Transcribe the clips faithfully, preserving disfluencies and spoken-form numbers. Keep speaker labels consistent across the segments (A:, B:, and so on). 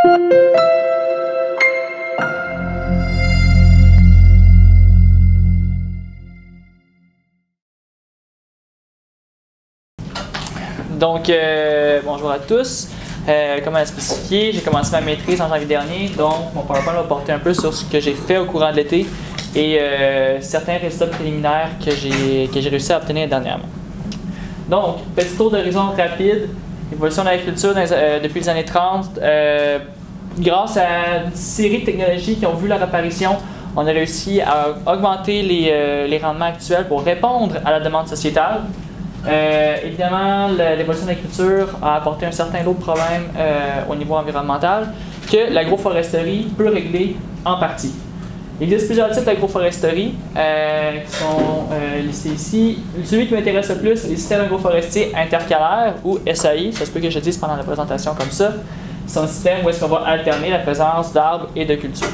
A: Donc, euh, bonjour à tous. Euh, comme elle a spécifié, j'ai commencé ma maîtrise en janvier dernier, donc mon PowerPoint va porter un peu sur ce que j'ai fait au courant de l'été et euh, certains résultats préliminaires que j'ai que j'ai réussi à obtenir dernièrement. Donc, petit tour d'horizon rapide, évolution de l'agriculture euh, depuis les années trente. Euh, grâce à une série de technologies qui ont vu leur apparition, on a réussi à augmenter les, euh, les rendements actuels pour répondre à la demande sociétale. Euh, évidemment, l'évolution de l'agriculture a apporté un certain lot de problèmes euh, au niveau environnemental que l'agroforesterie peut régler en partie. Il existe plusieurs types d'agroforesterie euh, qui sont euh, listés ici. Celui qui m'intéresse le plus, c'est les systèmes agroforestiers intercalaires ou S A I. Ça se peut que je dise pendant la présentation comme ça. C'est un système où est-ce qu'on va alterner la présence d'arbres et de cultures.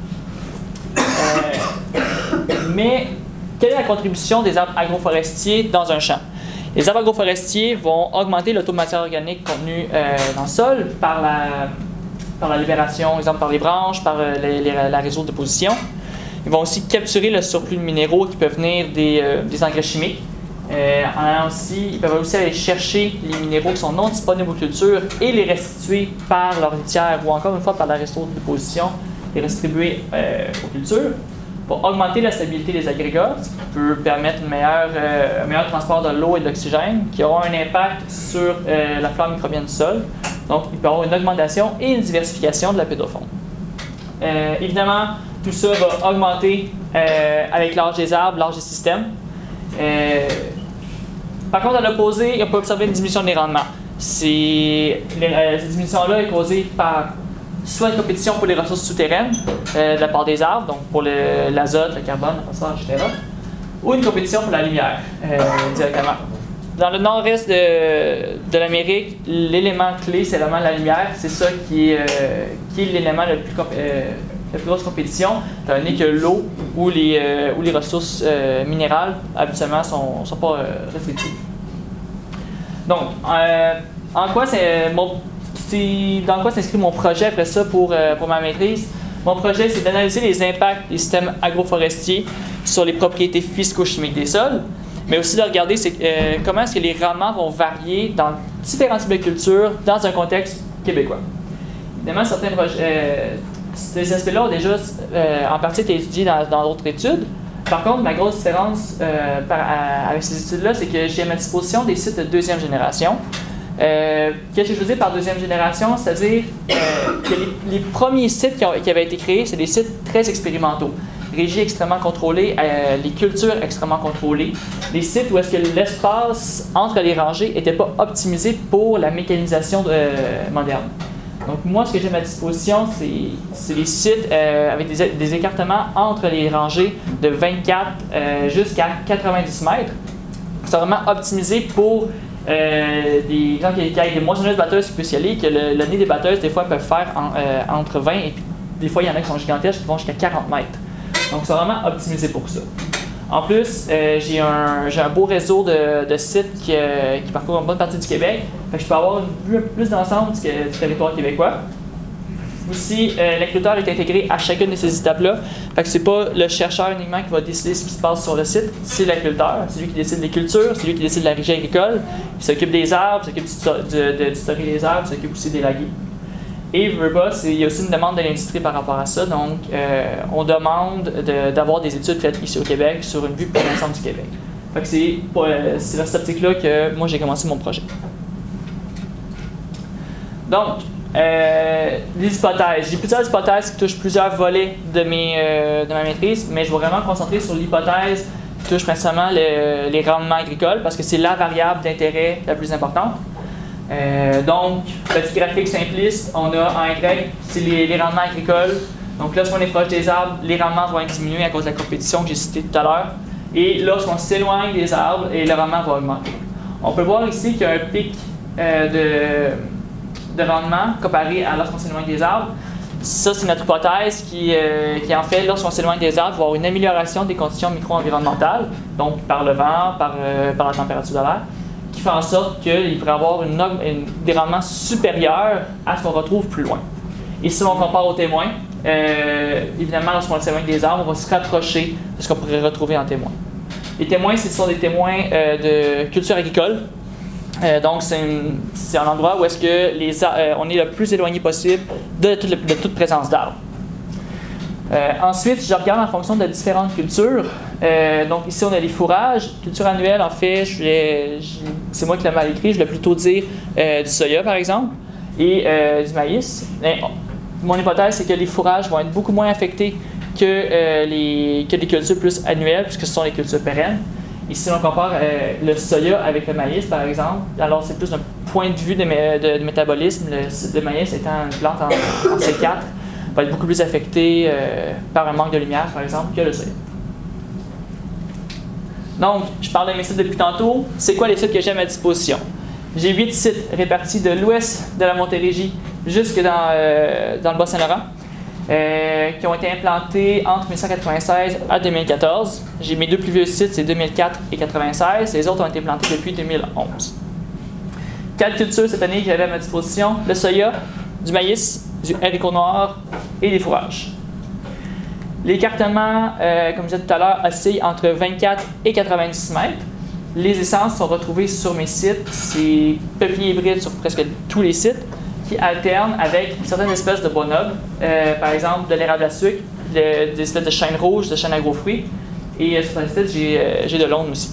A: Euh, mais quelle est la contribution des arbres agroforestiers dans un champ? Les arbres agroforestiers vont augmenter le taux de matière organique contenue euh, dans le sol par la, par la libération, exemple par les branches, par euh, les, les, la réseau de déposition. Ils vont aussi capturer le surplus de minéraux qui peuvent venir des, euh, des engrais chimiques. Euh, en allant aussi, ils peuvent aussi aller chercher les minéraux qui sont non disponibles aux cultures et les restituer par leur litière ou encore une fois par la réseau de déposition, les restituer euh, aux cultures. Pour augmenter la stabilité des agrégats, ce qui peut permettre une meilleure, euh, un meilleur transport de l'eau et de l'oxygène, qui aura un impact sur euh, la flore microbienne du sol. Donc, il peut y avoir une augmentation et une diversification de la pédofaune. Euh, évidemment, tout ça va augmenter euh, avec l'âge des arbres, l'âge des systèmes. Euh, par contre, à l'opposé, on peut observer une diminution des rendements. C'est, euh, cette diminution-là est causée par soit une compétition pour les ressources souterraines euh, de la part des arbres, donc pour l'azote, le, le carbone, le phosphore, et cetera, ou une compétition pour la lumière euh, directement. Dans le nord-est de, de l'Amérique, l'élément clé, c'est vraiment la lumière. C'est ça qui est, euh, qui est l'élément le plus euh, la plus grosse compétition, étant donné que l'eau ou les, euh, ou les ressources euh, minérales, habituellement, ne sont, sont pas euh, restrictives. Donc, euh, en quoi c'est mon dans quoi s'inscrit mon projet après ça pour, euh, pour ma maîtrise? Mon projet, c'est d'analyser les impacts des systèmes agroforestiers sur les propriétés physico-chimiques des sols, mais aussi de regarder euh, comment est-ce que les rendements vont varier dans différents types de cultures dans un contexte québécois. Évidemment, certains projets, euh, ces aspects-là ont déjà euh, en partie été étudiés dans d'autres études. Par contre, ma grosse différence euh, par, à, avec ces études-là, c'est que j'ai à ma disposition des sites de deuxième génération. Euh, Qu'est-ce que je veux dire par deuxième génération? C'est-à-dire euh, que les, les premiers sites qui, ont, qui avaient été créés, c'est des sites très expérimentaux. Régies extrêmement contrôlées, euh, les cultures extrêmement contrôlées. Des sites où est-ce que l'espace entre les rangées n'était pas optimisé pour la mécanisation de, euh, moderne. Donc moi, ce que j'ai à ma disposition, c'est des sites euh, avec des, des écartements entre les rangées de vingt-quatre euh, jusqu'à quatre-vingt-dix mètres. C'est vraiment optimisé pour Euh, des gens qui, qui ont des moissonneuses batteuses qui peuvent y aller, que le, le nez des batteuses, des fois, peuvent faire en, euh, entre vingt et puis des fois, il y en a qui sont gigantesques qui vont jusqu'à quarante mètres. Donc, c'est vraiment optimisé pour ça. En plus, euh, j'ai un, un beau réseau de, de sites qui, euh, qui parcourent une bonne partie du Québec. Fait que je peux avoir une vue un peu plus d'ensemble du, du territoire québécois. Aussi, euh, l'agriculteur est intégré à chacune de ces étapes-là. Fait que c'est pas le chercheur uniquement qui va décider ce qui se passe sur le site, c'est l'agriculteur. C'est lui qui décide des cultures, c'est lui qui décide de la régie agricole, il s'occupe des arbres, il s'occupe du, de, de, du stocker des arbres, il s'occupe aussi des laguiers. Et veut pas, il y a aussi une demande de l'industrie par rapport à ça. Donc, euh, on demande d'avoir de, des études faites ici au Québec sur une vue pour l'ensemble du Québec. Fait que c'est euh, dans cette optique-là que moi j'ai commencé mon projet. Donc, Euh, les hypothèses. J'ai plusieurs hypothèses qui touchent plusieurs volets de, mes, euh, de ma maîtrise, mais je vais vraiment me concentrer sur l'hypothèse qui touche principalement le, les rendements agricoles parce que c'est la variable d'intérêt la plus importante. Euh, donc, petit graphique simpliste, on a en Y, c'est les, les rendements agricoles. Donc, lorsqu'on est proche des arbres, les rendements vont être diminués à cause de la compétition que j'ai citée tout à l'heure. Et lorsqu'on s'éloigne des arbres, et le rendement va augmenter. On peut voir ici qu'il y a un pic euh, de de rendement comparé à lorsqu'on s'éloigne des arbres. Ça, c'est notre hypothèse qui, euh, qui en fait, lorsqu'on s'éloigne des arbres, va avoir une amélioration des conditions micro-environnementales, donc par le vent, par, euh, par la température de l'air, qui fait en sorte qu'il pourrait y avoir une, une, des rendements supérieurs à ce qu'on retrouve plus loin. Ici, on compare aux témoins. Euh, évidemment, lorsqu'on s'éloigne des arbres, on va se rapprocher de ce qu'on pourrait retrouver en témoin. Les témoins, ce sont des témoins euh, de culture agricole. Euh, donc, c'est un endroit où est-ce que les, euh, on est le plus éloigné possible de toute, de toute présence d'arbres. Euh, ensuite, je regarde en fonction de différentes cultures. Euh, donc ici, on a les fourrages. Culture annuelle, en fait, c'est moi qui l'ai mal écrit, je vais plutôt dire euh, du soya, par exemple, et euh, du maïs. Mais, mon hypothèse, c'est que les fourrages vont être beaucoup moins affectés que, euh, les, que les cultures plus annuelles, puisque ce sont les cultures pérennes. Ici, on compare euh, le soya avec le maïs, par exemple. Alors, c'est plus d'un point de vue de, de, de métabolisme. Le, le maïs étant une plante en, en C quatre, va être beaucoup plus affecté euh, par un manque de lumière, par exemple, que le soya. Donc, je parle de mes sites depuis tantôt. C'est quoi les sites que j'ai à ma disposition? J'ai huit sites répartis de l'ouest de la Montérégie jusque dans, euh, dans le Bas-Saint-Laurent, euh, qui ont été implantés entre mille neuf cent quatre-vingt-seize à deux mille quatorze. J'ai mes deux plus vieux sites, c'est deux mille quatre et quatre-vingt-seize. Les autres ont été plantés depuis deux mille onze. Quatre cultures cette année que j'avais à ma disposition: le soya, du maïs, du haricot noir et des fourrages. L'écartement, euh, comme je disais tout à l'heure, oscille entre vingt-quatre et quatre-vingt-dix mètres. Les essences sont retrouvées sur mes sites. C'est peupliers hybrides sur presque tous les sites qui alternent avec certaines espèces de bois nobles, euh, par exemple de l'érable à sucre, de, des espèces de chêne rouge, de chêne à gros fruits. Et euh, sur certains sites, j'ai euh, de l'aulne aussi.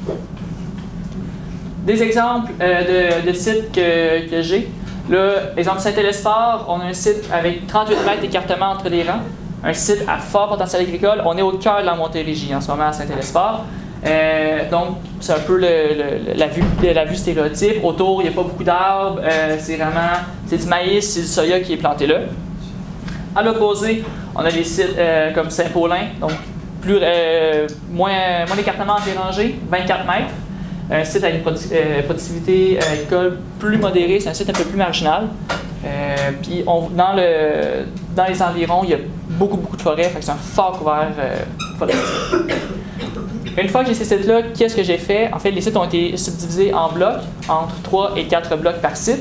A: Des exemples euh, de, de sites que, que j'ai. Là, exemple Saint-Élesphore, on a un site avec trente-huit mètres d'écartement entre les rangs. Un site à fort potentiel agricole. On est au cœur de la Montérégie en ce moment à Saint-Élesphore. Euh, donc, c'est un peu le, le, la, vue, la vue stéréotype. Autour, il n'y a pas beaucoup d'arbres. Euh, c'est vraiment c'est du maïs, c'est du soya qui est planté là. À l'opposé, on a des sites euh, comme Saint-Paulin, donc plus, euh, moins, moins d'écartement entre les rangées, vingt-quatre mètres. Un site avec une produ euh, productivité agricole plus modérée, c'est un site un peu plus marginal. Euh, puis on, dans, le, dans les environs, il y a beaucoup, beaucoup de forêts, fait que c'est un fort couvert euh, forestier. Une fois que j'ai ces sites-là, qu'est-ce que j'ai fait? En fait, les sites ont été subdivisés en blocs, entre trois et quatre blocs par site.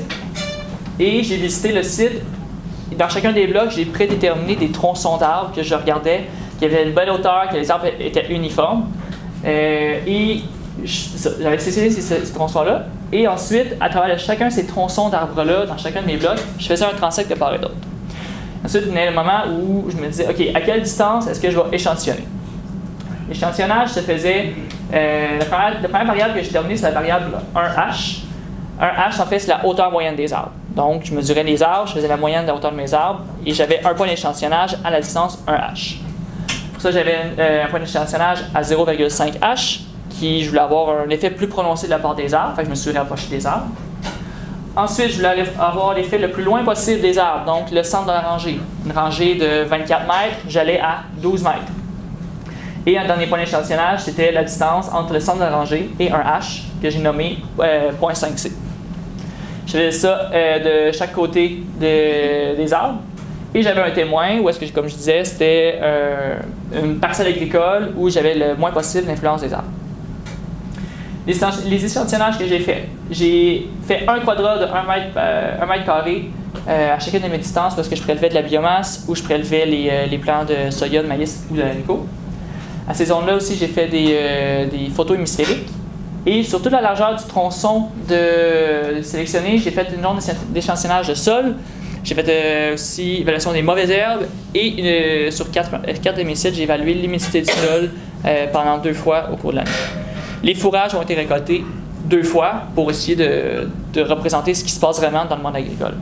A: Et j'ai visité le site. Dans chacun des blocs, j'ai prédéterminé des tronçons d'arbres que je regardais, qui avaient une bonne hauteur, que les arbres étaient uniformes. Euh, et j'avais sélectionné ces, ces tronçons-là. Et ensuite, à travers chacun de ces tronçons d'arbres-là, dans chacun de mes blocs, je faisais un transect de part et d'autre. Ensuite, venait le moment où je me disais, OK, à quelle distance est-ce que je vais échantillonner? L'échantillonnage se faisait, euh, la, première, la première variable que j'ai déterminée, c'est la variable un H. un H, en fait, c'est la hauteur moyenne des arbres. Donc, je mesurais les arbres, je faisais la moyenne de la hauteur de mes arbres, et j'avais un point d'échantillonnage à la distance un H. Pour ça, j'avais euh, un point d'échantillonnage à zéro virgule cinq H, qui, je voulais avoir un effet plus prononcé de la part des arbres, fait que je me suis rapproché des arbres. Ensuite, je voulais avoir l'effet le plus loin possible des arbres, donc le centre de la rangée. Une rangée de vingt-quatre mètres, j'allais à douze mètres. Et un dernier point d'échantillonnage, c'était la distance entre le centre de la rangée et un H, que j'ai nommé euh, zéro virgule cinq C. Je faisais ça euh, de chaque côté de, des arbres. Et j'avais un témoin, où est-ce que, comme je disais, c'était euh, une parcelle agricole où j'avais le moins possible d'influence des arbres. Les, les échantillonnages que j'ai fait, j'ai fait un quadrat de un mètre, euh, un mètre carré euh, à chacune de mes distances parce que je prélevais de la biomasse ou je prélevais les, euh, les plants de soya, de maïs ou de haricot. À ces zones-là aussi, j'ai fait des, euh, des photos hémisphériques. Et sur toute la largeur du tronçon de, de sélectionné, j'ai fait une zone d'échantillonnage de sol. J'ai fait euh, aussi évaluation des mauvaises herbes. Et euh, sur quatre, quatre de mes sites, j'ai évalué l'humidité du sol euh, pendant deux fois au cours de l'année. Les fourrages ont été récoltés deux fois pour essayer de, de représenter ce qui se passe vraiment dans le monde agricole.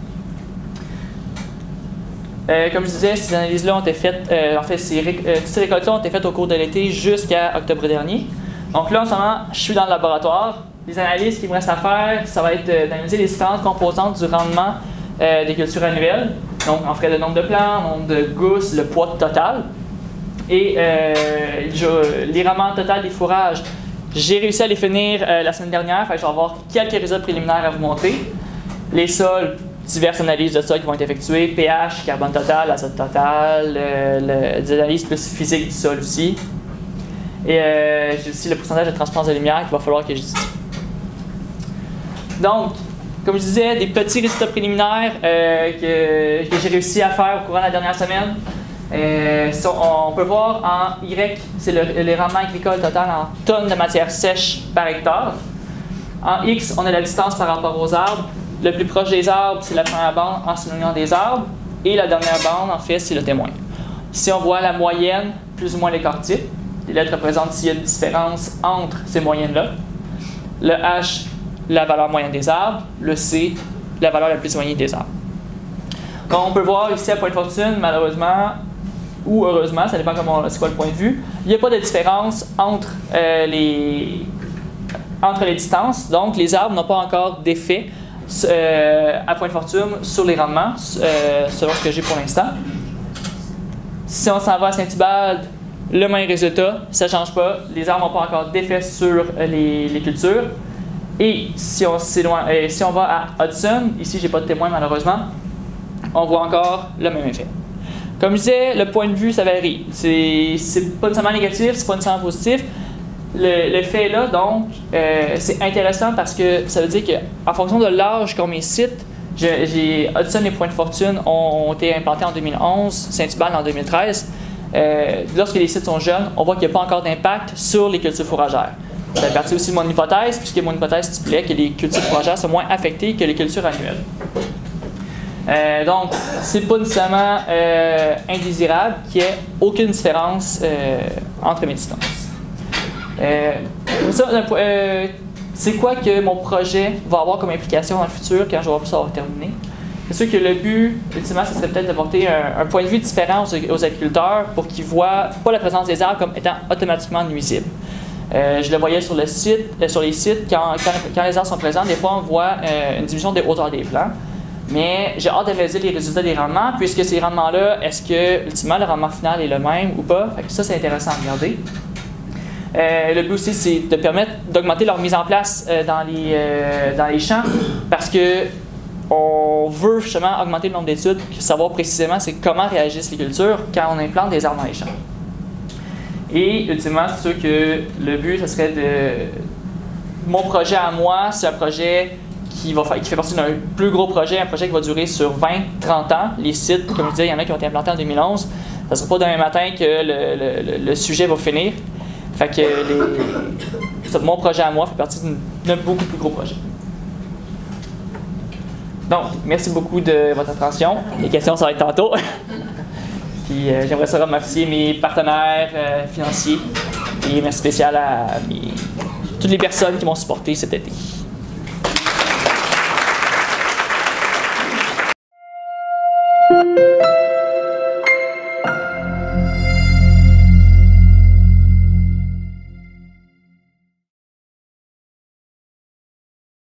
A: Euh, comme je disais, ces analyses-là ont été faites, euh, en fait, ces, ré euh, ces récoltes-là ont été faites au cours de l'été jusqu'à octobre dernier. Donc là, en ce moment, je suis dans le laboratoire. Les analyses qu'il me reste à faire, ça va être euh, d'analyser les différentes composantes du rendement euh, des cultures annuelles. Donc, on ferait le nombre de plants, le nombre de gousses, le poids total. Et euh, je, les rendements total des fourrages, j'ai réussi à les finir euh, la semaine dernière. Fait que je vais avoir quelques résultats préliminaires à vous montrer. Les sols, diverses analyses de sol qui vont être effectuées, pH, carbone total, azote total, euh, le, des analyses plus physiques du sol aussi. Et euh, j'ai aussi le pourcentage de transparence de lumière qu'il va falloir que j'étudie. Donc, comme je disais, des petits résultats préliminaires euh, que, que j'ai réussi à faire au courant de la dernière semaine. Euh, on peut voir en Y, c'est le, le rendement agricole total en tonnes de matière sèche par hectare. En X, on a la distance par rapport aux arbres. Le plus proche des arbres, c'est la première bande en s'éloignant des arbres. Et la dernière bande, en fait, c'est le témoin. Ici, on voit la moyenne, plus ou moins l'écart type. Les lettres représentent s'il y a une différence entre ces moyennes-là. Le H, la valeur moyenne des arbres. Le C, la valeur la plus éloignée des arbres. Comme on peut voir ici à Point de Fortune, malheureusement, ou heureusement, ça dépend comment c'est quoi le point de vue, il n'y a pas de différence entre, euh, les, entre les distances. Donc, les arbres n'ont pas encore d'effet euh, à Point de Fortune sur les rendements, euh, selon ce que j'ai pour l'instant. Si on s'en va à Saint-Hubald, le même résultat, ça ne change pas. Les arbres n'ont pas encore d'effet sur les, les cultures. Et si on, euh, si on va à Hudson, ici, je n'ai pas de témoin malheureusement, on voit encore le même effet. Comme je disais, le point de vue, ça varie. C'est pas nécessairement négatif, c'est pas nécessairement positif. Le, le fait est là, donc, euh, c'est intéressant parce que ça veut dire qu'en fonction de l'âge qu'ont mes sites, j'ai Hudson et Point de Fortune ont, ont été implantés en deux mille onze, Saint-Hubald en deux mille treize. Euh, lorsque les sites sont jeunes, on voit qu'il n'y a pas encore d'impact sur les cultures fourragères. Ça fait partie aussi de mon hypothèse, puisque mon hypothèse stipulait que les cultures fourragères sont moins affectées que les cultures annuelles. Euh, donc, c'est pas nécessairement euh, indésirable qu'il n'y ait aucune différence euh, entre mes distances. Euh, ça, euh, c'est quoi que mon projet va avoir comme implication dans le futur quand je vais ça va terminer? C'est sûr que le but, ultimement, ce serait peut-être d'apporter un, un point de vue différent aux, aux agriculteurs pour qu'ils ne voient pas la présence des arbres comme étant automatiquement nuisible. Euh, je le voyais sur, le site, euh, sur les sites, quand, quand, quand les arbres sont présents, des fois on voit euh, une diminution des hauteurs des plants. Mais j'ai hâte d'analyser les résultats des rendements, puisque ces rendements-là, est-ce que, ultimement, le rendement final est le même ou pas? Fait que ça, c'est intéressant à regarder. Euh, le but aussi, c'est de permettre d'augmenter leur mise en place euh, dans, les, euh, dans les champs, parce que on veut justement augmenter le nombre d'études, puis savoir précisément c'est comment réagissent les cultures quand on implante des arbres dans les champs. Et, ultimement, c'est sûr que le but, ce serait de... Mon projet à moi, c'est un projet Qui, va faire, qui fait partie d'un plus gros projet, un projet qui va durer sur vingt à trente ans. Les sites, comme je disais, il y en a qui ont été implantés en deux mille onze. Ça ne sera pas demain matin que le, le, le sujet va finir. Fait que les, mon projet à moi fait partie d'un beaucoup plus gros projet. Donc, merci beaucoup de votre attention. Les questions, ça va être tantôt. Puis euh, j'aimerais ça remercier mes partenaires euh, financiers et merci spécial à mes, toutes les personnes qui m'ont supporté cet été. Thank you.